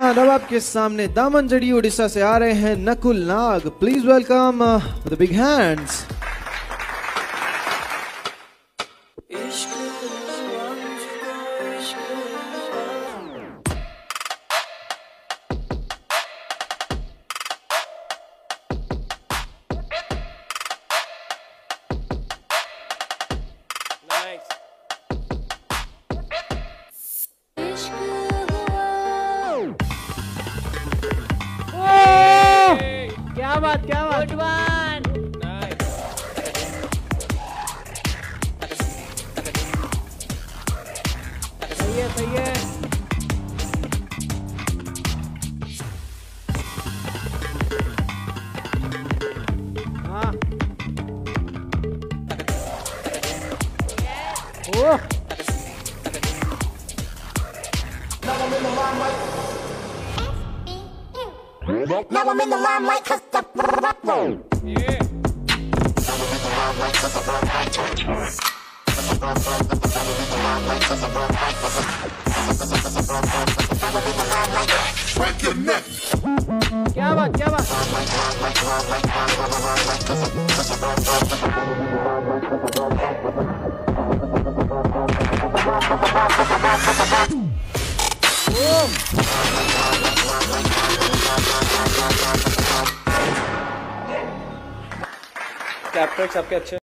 अब आपके सामने दामनजड़ी ओडिशा से आ रहे हैं Nakul Nag. Please welcome with big hands. क्या बात गुड वन। सही है सही है। हाँ ओह Now I'm in the limelight 'cause the yeah. break your neck. क्या बात कैप्टन सबके अच्छे